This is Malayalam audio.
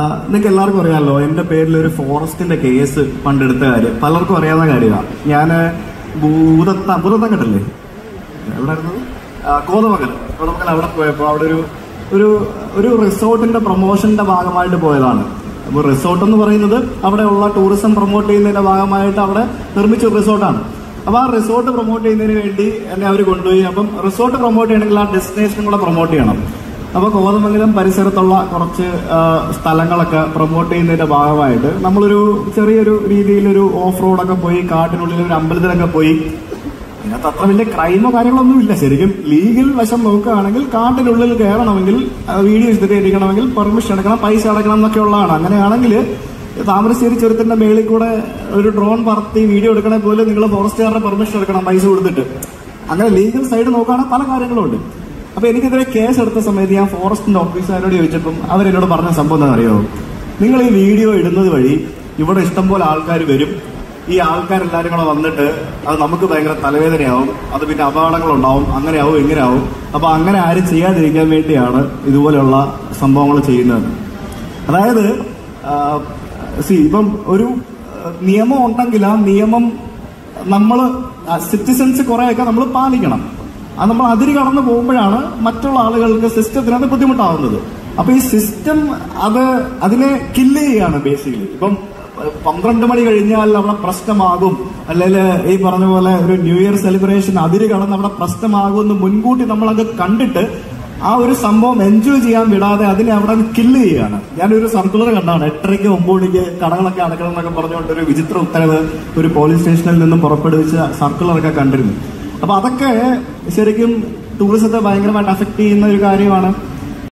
നിങ്ങൾക്ക് എല്ലാവർക്കും അറിയാമല്ലോ, എന്റെ പേരിൽ ഒരു ഫോറസ്റ്റിന്റെ കേസ് പണ്ടെടുത്ത കാര്യം പലർക്കും അറിയാവുന്ന കാര്യമാണ്. ഞാൻ ഭൂതത്താൻ കേട്ടില്ലേ, എവിടെയായിരുന്നത്, കോതമംഗലം അവിടെ പോയപ്പോൾ അവിടെ ഒരു റിസോർട്ടിന്റെ പ്രൊമോഷന്റെ ഭാഗമായിട്ട് പോയതാണ്. അപ്പോൾ റിസോർട്ട് എന്ന് പറയുന്നത് അവിടെയുള്ള ടൂറിസം പ്രൊമോട്ട് ചെയ്യുന്നതിന്റെ ഭാഗമായിട്ട് അവിടെ നിർമ്മിച്ച ഒരു റിസോർട്ടാണ്. അപ്പൊ ആ റിസോർട്ട് പ്രൊമോട്ട് ചെയ്യുന്നതിന് വേണ്ടി എന്നെ അവർ കൊണ്ടുപോയി. അപ്പം റിസോർട്ട് പ്രൊമോട്ട് ചെയ്യണമെങ്കിൽ ആ ഡെസ്റ്റിനേഷനും കൂടെ പ്രൊമോട്ട് ചെയ്യണം. അപ്പൊ കോതമംഗലം പരിസരത്തുള്ള കുറച്ച് സ്ഥലങ്ങളൊക്കെ പ്രൊമോട്ട് ചെയ്യുന്നതിന്റെ ഭാഗമായിട്ട് നമ്മളൊരു ചെറിയൊരു രീതിയിലൊരു ഓഫ് റോഡൊക്കെ പോയി, കാട്ടിനുള്ളിൽ ഒരു അമ്പലത്തിലൊക്കെ പോയി. അതിനകത്ത് അത്ര വലിയ ക്രൈമോ കാര്യങ്ങളൊന്നും ഇല്ല. ശരിക്കും ലീഗൽ വശം നോക്കുകയാണെങ്കിൽ കാട്ടിനുള്ളിൽ കയറണമെങ്കിൽ, വീഡിയോ ചിത്രീകരിക്കണമെങ്കിൽ പെർമിഷൻ എടുക്കണം, പൈസ അടക്കണം എന്നൊക്കെ ഉള്ളതാണ്. അങ്ങനെയാണെങ്കിൽ താമരശ്ശേരി ചുരത്തിന്റെ മേളിൽ കൂടെ ഒരു ഡ്രോൺ പറത്തി വീഡിയോ എടുക്കണേ പോലും നിങ്ങൾ ഫോറസ്റ്റുകാരുടെ പെർമിഷൻ എടുക്കണം പൈസ കൊടുത്തിട്ട്. അങ്ങനെ ലീഗൽ സൈഡ് നോക്കുകയാണെങ്കിൽ പല കാര്യങ്ങളും ഉണ്ട്. അപ്പൊ എനിക്കെതിരെ കേസ് എടുത്ത സമയത്ത് ഞാൻ ഫോറസ്റ്റിന്റെ ഓഫീസറോട് ചോദിച്ചപ്പം അവരെന്നോട് പറഞ്ഞ സംഭവം എന്താണെന്ന് അറിയാമോ? നിങ്ങൾ ഈ വീഡിയോ ഇടുന്നത് വഴി ഇവിടെ ഇഷ്ടംപോലെ ആൾക്കാർ വരും. ഈ ആൾക്കാരെല്ലാവരും കൂടെ വന്നിട്ട് അത് നമുക്ക് ഭയങ്കര തലവേദനയാവും, അത് പിന്നെ അപകടങ്ങളുണ്ടാവും, അങ്ങനെയാവും ഇങ്ങനെയാവും. അപ്പൊ അങ്ങനെ ആരും ചെയ്യാതിരിക്കാൻ വേണ്ടിയാണ് ഇതുപോലെയുള്ള സംഭവങ്ങൾ ചെയ്യുന്നത്. അതായത് ഇപ്പം ഒരു നിയമം ഉണ്ടെങ്കിൽ ആ നിയമം നമ്മൾ സിറ്റിസൺസ് കുറെയൊക്കെ നമ്മൾ പാലിക്കണം. അത് നമ്മൾ അതിര് കടന്നു പോകുമ്പോഴാണ് മറ്റുള്ള ആളുകൾക്ക് സിസ്റ്റത്തിനത് ബുദ്ധിമുട്ടാവുന്നത്. അപ്പൊ ഈ സിസ്റ്റം അതിനെ കില്ല് ചെയ്യുകയാണ് ബേസിക്കലി. ഇപ്പം 12 മണി കഴിഞ്ഞാൽ അവിടെ പ്രശ്നമാകും, അല്ലെങ്കിൽ ഈ പറഞ്ഞ പോലെ ഒരു ന്യൂ ഇയർ സെലിബ്രേഷൻ അതിര് കടന്ന് അവിടെ പ്രശ്നമാകുമെന്ന് മുൻകൂട്ടി നമ്മളത് കണ്ടിട്ട് ആ ഒരു സംഭവം എൻജോയ് ചെയ്യാൻ വിടാതെ അതിനെ അവിടെ കില്ല് ചെയ്യുകയാണ്. ഞാനൊരു സർക്കുലർ കണ്ടാണ്, 8:30 9 മണിക്ക് കടകളൊക്കെ അടക്കണം എന്നൊക്കെ പറഞ്ഞുകൊണ്ട് ഒരു വിചിത്ര ഉത്തരവ് ഒരു പോലീസ് സ്റ്റേഷനിൽ നിന്നും പുറപ്പെടുവിച്ച സർക്കുലറൊക്കെ കണ്ടിരുന്നു. അപ്പൊ അതൊക്കെ ശരിക്കും ടൂറിസത്തെ ഭയങ്കരമായിട്ട് അഫക്ട് ചെയ്യുന്ന ഒരു കാര്യമാണ്.